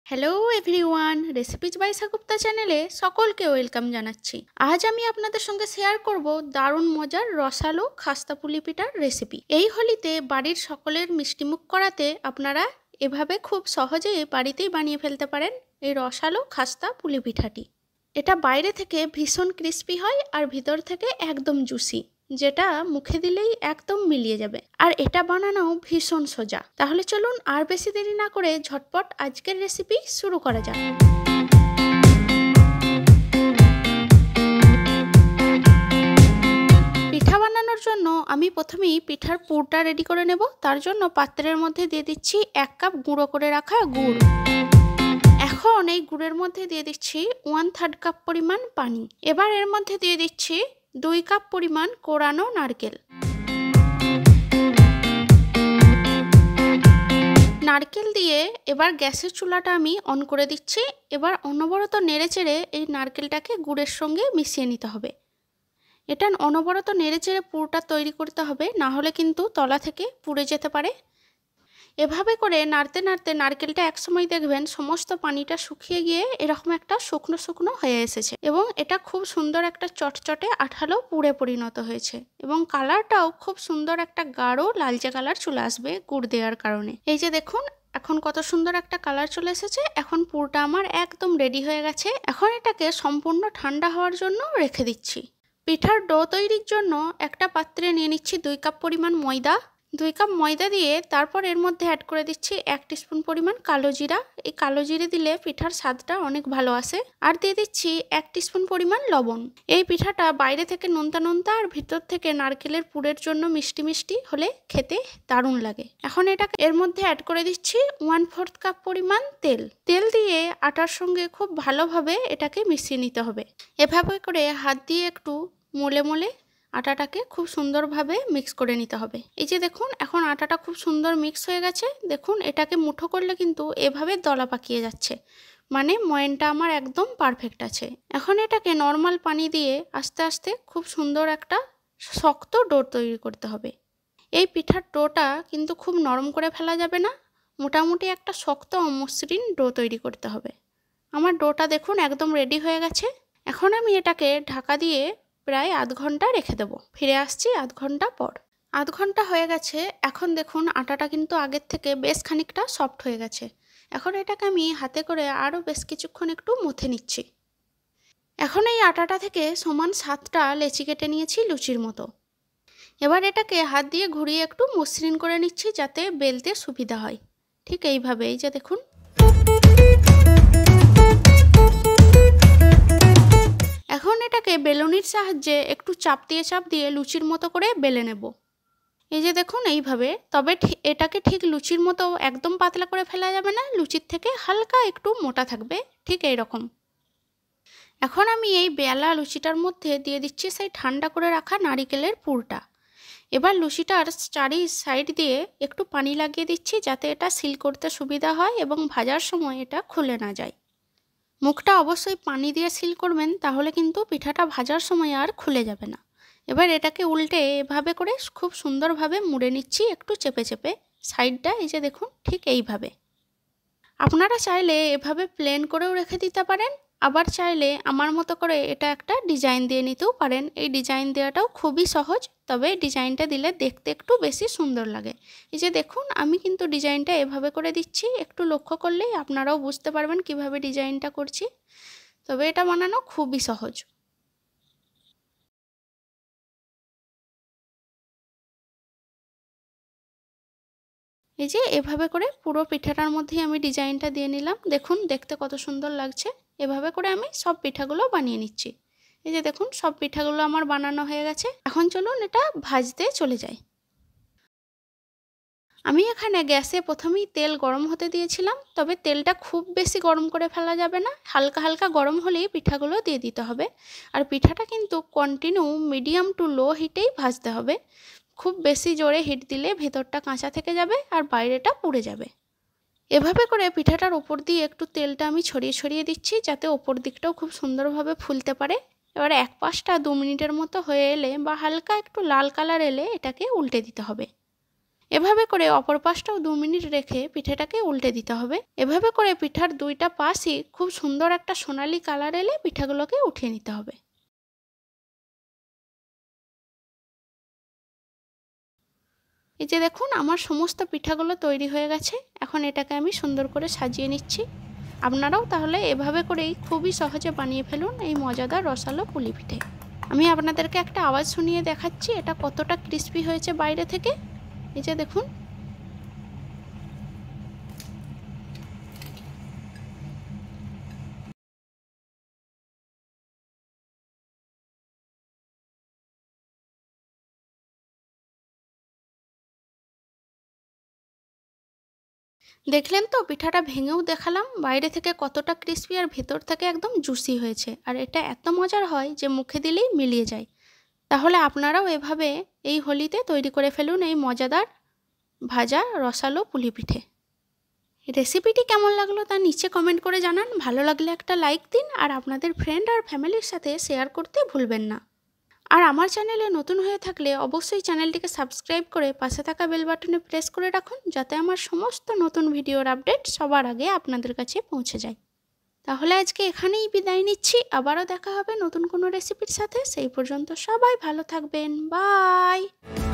Hello everyone, recipes by Sagupta চ্যানেলে সকলকে welcome জানাচ্ছি। আজ আমি আপনাদের সঙ্গে শেয়ার করব দারুণ মজার রসালো খাস্তা পুলি পিঠার রেসিপি। এই হোলিতে বাড়ির সকলের মিষ্টিমুখ করাতে আপনারা এভাবে খুব সহজেই বাড়িতেই বানিয়ে ফেলতে পারেন এই রসালো খাস্তা পুলি পিঠাটি। এটা বাইরে থেকে ভীষণ ক্রিস্পি হয় আর ভিতর থেকে একদম জুসি, যেটা মুখে দিলেই একদম মিলিয়ে যাবে। আর এটা বানানো ভীষণ সোজা। তাহলে চলুন আর বেশি দেরি না করে ঝটপট আজকের রেসিপি শুরু করা যাক। পিঠা বানানোর জন্য আমি প্রথমেই পিঠার পুরটা রেডি করে নেব। তার জন্য পাত্রের মধ্যে দিয়ে দিচ্ছি 1 কাপ গুঁড়ো করে রাখা গুড়। এখন এই গুড়ের মধ্যে দিয়ে দিচ্ছি 1/3 কাপ পরিমাণ পানি। এবার এর মধ্যে দিয়ে দিচ্ছি 2 কাপ পরিমাণ কোরানো নারকেল। নারকেল দিয়ে এবার গ্যাসের চুলাটা আমি অন করে দিচ্ছি। এবার অনবরত নেড়েচেড়ে এই নারকেলটাকে গুড়ের সঙ্গে মিশিয়ে নিতে হবে। এটা অনবরত নেড়েচেড়ে পুরটা তৈরি করতে হবে, না হলে কিন্তু তলা থেকে পুড়ে যেতে পারে। এভাবে করে নাড়তে নাড়তে নারকেলটা একসময় দেখবেন সমস্ত পানিটা শুকিয়ে গিয়ে এরকম একটা শুকনো শুকনো হয়ে এসেছে এবং এটা খুব সুন্দর একটা চটচটে আঠালো পুরে পরিণত হয়েছে এবং কালারটাও খুব সুন্দর একটা গাঢ় লালচে কালার চলে আসবে গুড় দেওয়ার কারণে। এই যে দেখুন এখন কত সুন্দর একটা কালার চলে এসেছে। এখন পুরটা আমার একদম রেডি হয়ে গেছে। এখন এটাকে সম্পূর্ণ ঠান্ডা হওয়ার জন্য রেখে দিচ্ছি। পিঠার ডো তৈরির জন্য একটা পাত্রে নিয়ে নিচ্ছি 2 কাপ পরিমাণ ময়দা। 2 কাপ ময়দা দিয়ে তারপর এর মধ্যে অ্যাড করে দিচ্ছি 1 টিস্পুন পরিমাণ কালো জিরা। এই কালো জিরে দিলে পিঠার স্বাদটা অনেক ভালো আসে। আর দিয়ে দিচ্ছি 1 টিস্পুন পরিমাণ লবণ। এই পিঠাটা বাইরে থেকে নোনতা নোনতা আর ভিতর থেকে নারকেলের পুরের জন্য মিষ্টি মিষ্টি হলে খেতে দারুণ লাগে। এখন এটা এর মধ্যে অ্যাড করে দিচ্ছি 1/4 কাপ পরিমাণ তেল। তেল দিয়ে আটার সঙ্গে খুব ভালোভাবে এটাকে মিশিয়ে নিতে হবে। এভাবে করে হাত দিয়ে একটু মলে মলে আটাটাকে খুব সুন্দরভাবে মিক্স করে নিতে হবে। এই যে দেখুন এখন আটাটা খুব সুন্দর মিক্স হয়ে গেছে। দেখুন এটাকে মুঠো করলে কিন্তু এভাবে দলা পাকিয়ে যাচ্ছে, মানে ময়ানটা আমার একদম পারফেক্ট আছে। এখন এটাকে নর্মাল পানি দিয়ে আস্তে আস্তে খুব সুন্দর একটা শক্ত ডো তৈরি করতে হবে। এই পিঠার ডোটা কিন্তু খুব নরম করে ফেলা যাবে না, মোটামুটি একটা শক্ত অমসৃণ ডো তৈরি করতে হবে। আমার ডোটা দেখুন একদম রেডি হয়ে গেছে। এখন আমি এটাকে ঢাকা দিয়ে প্রায় আধ ঘন্টা রেখে দেবো। ফিরে আসছি আধ ঘন্টা পর। আধ ঘন্টা হয়ে গেছে। এখন দেখুন আটাটা কিন্তু আগের থেকে বেশ খানিকটা সফট হয়ে গেছে। এখন এটাকে আমি হাতে করে আরও বেশ কিছুক্ষণ একটু মথে নিচ্ছি। এখন এই আটাটা থেকে সমান 7টা লেচি কেটে নিয়েছি লুচির মতো। এবার এটাকে হাত দিয়ে ঘুরিয়ে একটু মসৃণ করে নিচ্ছি যাতে বেলতে সুবিধা হয়। ঠিক এইভাবে এই যে দেখুন। এখন এটাকে বেলুনির সাহায্যে একটু চাপ দিয়ে লুচির মতো করে বেলে নেব। এই যে দেখুন এইভাবে। তবে এটাকে ঠিক লুচির মতো একদম পাতলা করে ফেলা যাবে না, লুচির থেকে হালকা একটু মোটা থাকবে, ঠিক এই রকম। এখন আমি এই বেলা লুচিটার মধ্যে দিয়ে দিচ্ছি সেই ঠান্ডা করে রাখা নারিকেলের পুরটা। এবার লুচিটার চারি সাইড দিয়ে একটু পানি লাগিয়ে দিচ্ছি যাতে এটা সিল করতে সুবিধা হয় এবং ভাজার সময় এটা খুলে না যায়। মুখটা অবশ্যই পানি দিয়ে সিল করবেন, তাহলে কিন্তু পিঠাটা ভাজার সময় আর খুলে যাবে না। এবার এটাকে উল্টে এভাবে করে খুব সুন্দরভাবে মুড়ে নিচ্ছি একটু চেপে চেপে সাইডটা। এই যে দেখুন ঠিক এইভাবে। আপনারা চাইলে এভাবে প্লেন করেও রেখে দিতে পারেন, আবার চাইলে আমার মতো করে এটা একটা ডিজাইন দিয়ে নিতেও পারেন। এই ডিজাইন দেওয়াটাও খুবই সহজ, তবে ডিজাইনটা দিলে দেখতে একটু বেশি সুন্দর লাগে। এই যে দেখুন আমি কিন্তু ডিজাইনটা এভাবে করে দিচ্ছি, একটু লক্ষ্য করলেই আপনারাও বুঝতে পারবেন কিভাবে ডিজাইনটা করছি। তবে এটা বানানো খুবই সহজ। এই যে এভাবে করে পুরো পিঠাটার মধ্যেই আমি ডিজাইনটা দিয়ে নিলাম। দেখুন দেখতে কত সুন্দর লাগছে। এভাবে করে আমি সব পিঠাগুলো বানিয়ে নিচ্ছি। এই যে দেখুন সব পিঠাগুলো আমার বানানো হয়ে গেছে। এখন চলুন এটা ভাজতে চলে যাই। আমি এখানে গ্যাসে প্রথমেই তেল গরম হতে দিয়েছিলাম, তবে তেলটা খুব বেশি গরম করে ফেলা যাবে না, হালকা হালকা গরম হলেই পিঠাগুলো দিয়ে দিতে হবে। আর পিঠাটা কিন্তু কন্টিনিউ মিডিয়াম টু লো হিটেই ভাজতে হবে। খুব বেশি জোরে হিট দিলে ভেতরটা কাঁচা থেকে যাবে আর বাইরেটা পুড়ে যাবে। এভাবে করে পিঠাটার ওপর দিয়ে একটু তেলটা আমি ছড়িয়ে ছড়িয়ে দিচ্ছি যাতে ওপর দিকটাও খুব সুন্দরভাবে ফুলতে পারে। এবার এক পাশটা 2 মিনিটের মতো হয়ে এলে বা হালকা একটু লাল কালার এলে এটাকে উল্টে দিতে হবে। এভাবে করে অপর পাশটাও 2 মিনিট রেখে পিঠেটাকে উল্টে দিতে হবে। এভাবে করে পিঠার দুইটা পাশই খুব সুন্দর একটা সোনালী কালার এলে পিঠাগুলোকে উঠিয়ে নিতে হবে। এই যে দেখুন আমার সমস্ত পিঠাগুলো তৈরি হয়ে গেছে। এখন এটাকে আমি সুন্দর করে সাজিয়ে নিচ্ছি। আপনারাও তাহলে এভাবে করেই খুবই সহজে বানিয়ে ফেলুন এই মজাদার রসালো পুলি পিঠে। আমি আপনাদেরকে একটা আওয়াজ শুনিয়ে দেখাচ্ছি এটা কতটা ক্রিস্পি হয়েছে বাইরে থেকে। এই যে দেখুন। দেখলেন তো পিঠাটা ভেঙেও দেখালাম বাইরে থেকে কতটা ক্রিস্পি আর ভেতর থেকে একদম জুসি হয়েছে। আর এটা এত মজার হয় যে মুখে দিলেই মিলিয়ে যায়। তাহলে আপনারাও এভাবে এই হোলিতে তৈরি করে ফেলুন এই মজাদার ভাজা রসালো পুলি পিঠে। রেসিপিটি কেমন লাগলো তা নিচে কমেন্ট করে জানান। ভালো লাগলে একটা লাইক দিন আর আপনাদের ফ্রেন্ড আর ফ্যামিলির সাথে শেয়ার করতে ভুলবেন না। আর আমার চ্যানেলে নতুন হয়ে থাকলে অবশ্যই চ্যানেলটিকে সাবস্ক্রাইব করে পাশে থাকা বেল বাটনে প্রেস করে রাখুন, যাতে আমার সমস্ত নতুন ভিডিওর আপডেট সবার আগে আপনাদের কাছে পৌঁছে যায়। তাহলে আজকে এখানেই বিদায় নিচ্ছি। আবারও দেখা হবে নতুন কোনো রেসিপির সাথে। সেই পর্যন্ত সবাই ভালো থাকবেন। বাই।